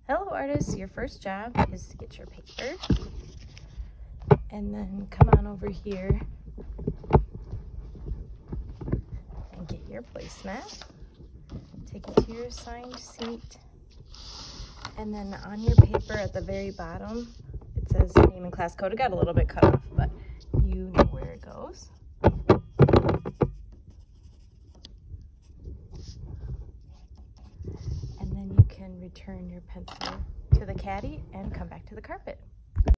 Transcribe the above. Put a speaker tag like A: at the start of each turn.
A: Hello artists, your first job is to get your paper and then come on over here and get your placemat. Take it to your assigned seat, and then on your paper at the very bottom it says name and class code. It got a little bit cut off, but you know where it goes. And then you can return your pencil to the caddy and come back to the carpet.